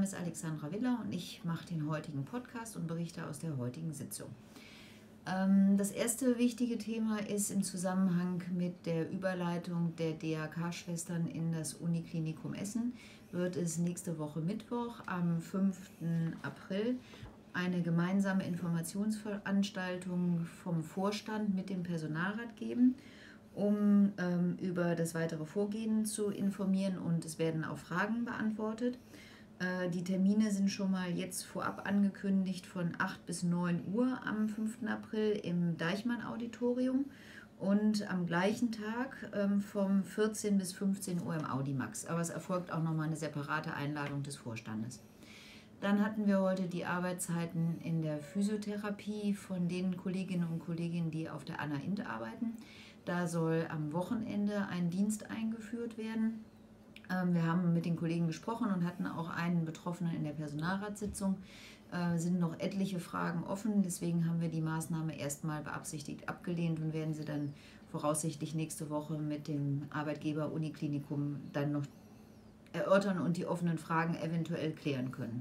Name ist Alexandra Willer und ich mache den heutigen Podcast und berichte aus der heutigen Sitzung. Das erste wichtige Thema ist im Zusammenhang mit der Überleitung der DRK-Schwestern in das Uniklinikum Essen, wird es nächste Woche Mittwoch am 5. April eine gemeinsame Informationsveranstaltung vom Vorstand mit dem Personalrat geben, um über das weitere Vorgehen zu informieren, und es werden auch Fragen beantwortet. Die Termine sind schon mal jetzt vorab angekündigt von 8 bis 9 Uhr am 5. April im Deichmann-Auditorium und am gleichen Tag vom 14 bis 15 Uhr im Audimax. Aber es erfolgt auch nochmal eine separate Einladung des Vorstandes. Dann hatten wir heute die Arbeitszeiten in der Physiotherapie von den Kolleginnen und Kollegen, die auf der Anna-Int arbeiten. Da soll am Wochenende ein Dienst eingeführt werden. Wir haben mit den Kollegen gesprochen und hatten auch einen Betroffenen in der Personalratssitzung. Sind noch etliche Fragen offen, deswegen haben wir die Maßnahme erstmal beabsichtigt abgelehnt und werden sie dann voraussichtlich nächste Woche mit dem Arbeitgeber Uniklinikum dann noch erörtern und die offenen Fragen eventuell klären können.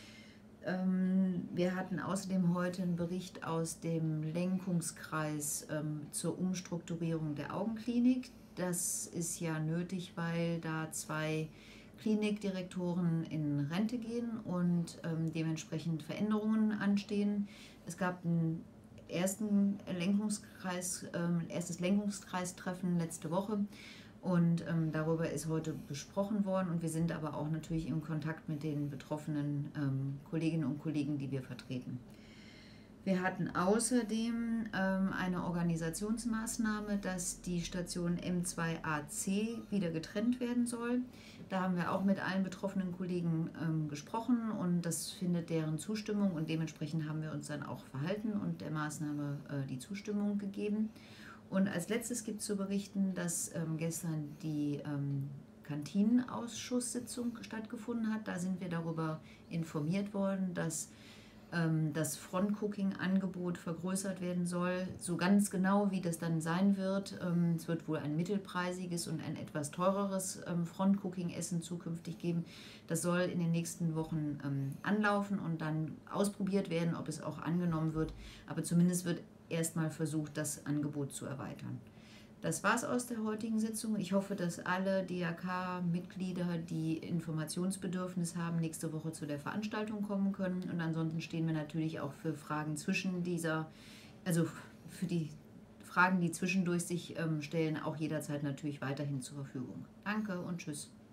Wir hatten außerdem heute einen Bericht aus dem Lenkungskreis zur Umstrukturierung der Augenklinik. Das ist ja nötig, weil da 2 Klinikdirektoren in Rente gehen und dementsprechend Veränderungen anstehen. Es gab ein erstes Lenkungskreistreffen letzte Woche. Und darüber ist heute besprochen worden, und wir sind aber auch natürlich im Kontakt mit den betroffenen Kolleginnen und Kollegen, die wir vertreten. Wir hatten außerdem eine Organisationsmaßnahme, dass die Station M2AC wieder getrennt werden soll. Da haben wir auch mit allen betroffenen Kollegen gesprochen, und das findet deren Zustimmung, und dementsprechend haben wir uns dann auch verhalten und der Maßnahme die Zustimmung gegeben. Und als letztes gibt es zu berichten, dass gestern die Kantinenausschusssitzung stattgefunden hat. Da sind wir darüber informiert worden, dass das Front-Cooking-Angebot vergrößert werden soll. So ganz genau, wie das dann sein wird. Es wird wohl ein mittelpreisiges und ein etwas teureres Front-Cooking-Essen zukünftig geben. Das soll in den nächsten Wochen anlaufen und dann ausprobiert werden, ob es auch angenommen wird. Aber zumindest wird erstmal versucht, das Angebot zu erweitern. Das war's aus der heutigen Sitzung. Ich hoffe, dass alle DRK-Mitglieder, die Informationsbedürfnis haben, nächste Woche zu der Veranstaltung kommen können. Und ansonsten stehen wir natürlich auch für Fragen für die Fragen, die zwischendurch sich stellen, auch jederzeit natürlich weiterhin zur Verfügung. Danke und tschüss.